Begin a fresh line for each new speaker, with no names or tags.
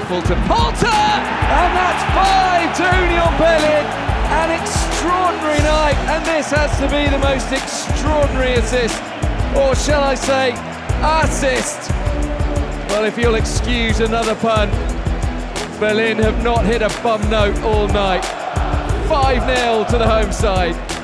Polter. Polter! And that's 5-2 on Berlin. An extraordinary night, and this has to be the most extraordinary assist, or shall I say, assist. Well, if you'll excuse another pun, Berlin have not hit a bum note all night. 5-0 to the home side.